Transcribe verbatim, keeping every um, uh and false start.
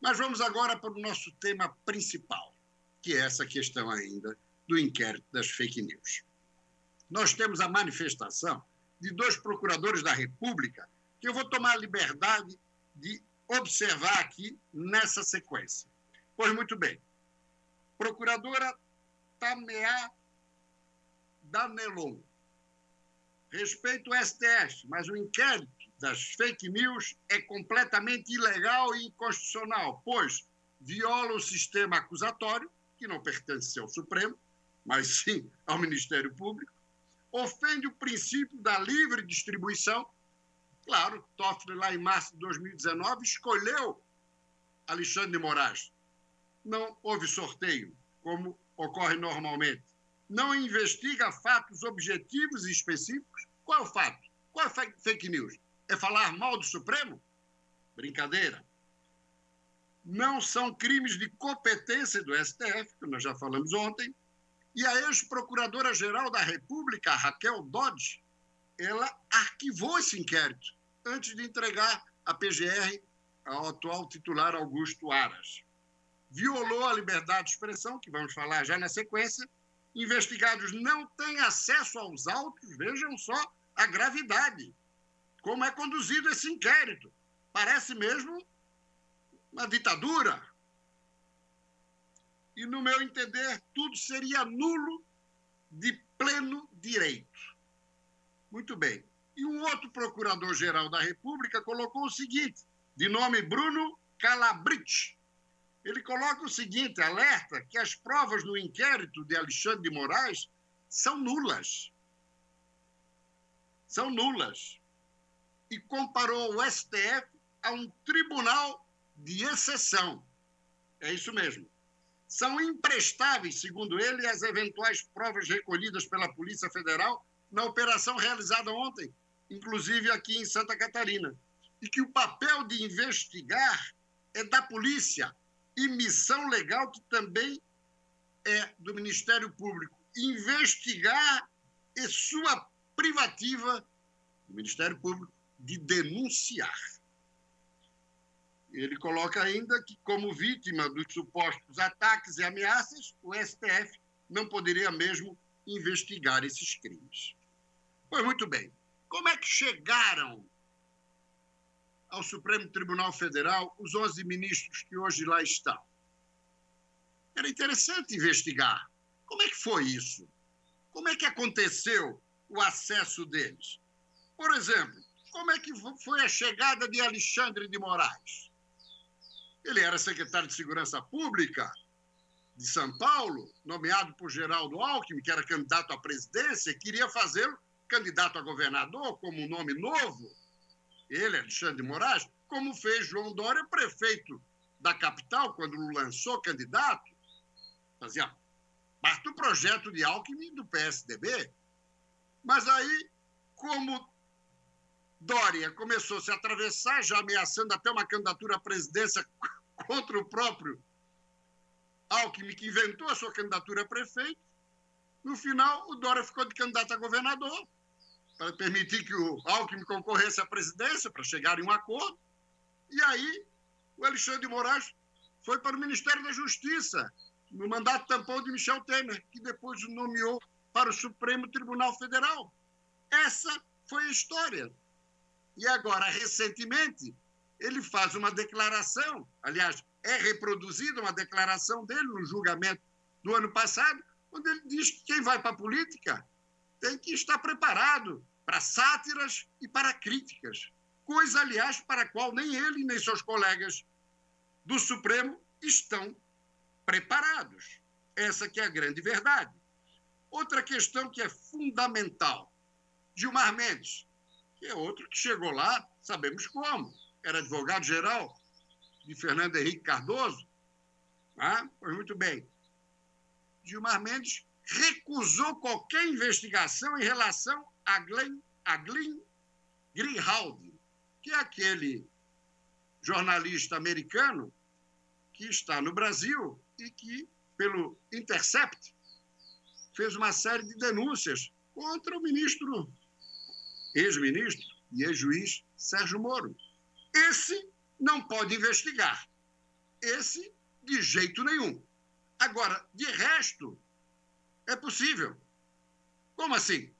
Mas vamos agora para o nosso tema principal, que é essa questão ainda do inquérito das fake news. Nós temos a manifestação de dois procuradores da República, que eu vou tomar a liberdade de observar aqui nessa sequência. Pois muito bem. Procuradora Tamea Danelon. Respeito ao S T F, mas o inquérito das fake news é completamente ilegal e inconstitucional, pois viola o sistema acusatório, que não pertence ao Supremo, mas sim ao Ministério Público, ofende o princípio da livre distribuição. Claro, Toffoli, lá em março de dois mil e dezenove, escolheu Alexandre de Moraes. Não houve sorteio, como ocorre normalmente. Não investiga fatos objetivos e específicos. Qual é o fato? Qual é a fake news? É falar mal do Supremo? Brincadeira. Não são crimes de competência do S T F, que nós já falamos ontem, e a ex-procuradora-geral da República, Raquel Dodge, ela arquivou esse inquérito antes de entregar a P G R ao atual titular Augusto Aras. Violou a liberdade de expressão, que vamos falar já na sequência. Investigados não têm acesso aos autos, vejam só a gravidade. Como é conduzido esse inquérito? Parece mesmo uma ditadura. E, no meu entender, tudo seria nulo de pleno direito. Muito bem. E um outro procurador-geral da República colocou o seguinte, de nome Bruno Calabrite. Ele coloca o seguinte, alerta que as provas no inquérito de Alexandre de Moraes são nulas. São nulas. E comparou o S T F a um tribunal de exceção. É isso mesmo. São imprestáveis, segundo ele, as eventuais provas recolhidas pela Polícia Federal na operação realizada ontem, inclusive aqui em Santa Catarina. E que o papel de investigar é da polícia, e missão legal que também é do Ministério Público. Investigar é sua privativa do Ministério Público de denunciar. Ele coloca ainda que, como vítima dos supostos ataques e ameaças, o S T F não poderia mesmo investigar esses crimes. Pois muito bem. Como é que chegaram ao Supremo Tribunal Federal os onze ministros que hoje lá estão? Era interessante investigar. Como é que foi isso? Como é que aconteceu o acesso deles? Por exemplo, como é que foi a chegada de Alexandre de Moraes? Ele era secretário de Segurança Pública de São Paulo, nomeado por Geraldo Alckmin, que era candidato à presidência, e queria fazê-lo candidato a governador, como um nome novo. Ele, Alexandre de Moraes, como fez João Dória, prefeito da capital, quando o lançou candidato, fazia parte do projeto de Alckmin do P S D B. Mas aí, como Dória começou a se atravessar, já ameaçando até uma candidatura à presidência contra o próprio Alckmin, que inventou a sua candidatura a prefeito, no final, o Dória ficou de candidato a governador, para permitir que o Alckmin concorresse à presidência, para chegar em um acordo. E aí, o Alexandre de Moraes foi para o Ministério da Justiça, no mandato tampão de Michel Temer, que depois o nomeou para o Supremo Tribunal Federal. Essa foi a história. E agora, recentemente, ele faz uma declaração, aliás, é reproduzida uma declaração dele no julgamento do ano passado, onde ele diz que quem vai para a política tem que estar preparado para sátiras e para críticas, coisa, aliás, para a qual nem ele nem seus colegas do Supremo estão preparados. Essa que é a grande verdade. Outra questão que é fundamental, Gilmar Mendes, que é outro que chegou lá, sabemos como, era advogado-geral de Fernando Henrique Cardoso. Ah, pois muito bem. Gilmar Mendes recusou qualquer investigação em relação a Glenn, a Glenn Greenwald, que é aquele jornalista americano que está no Brasil e que, pelo Intercept, fez uma série de denúncias contra o ministro, ex-ministro e ex-juiz Sérgio Moro. Esse não pode investigar. esse, de jeito nenhum. Agora, de resto, é possível. Como assim?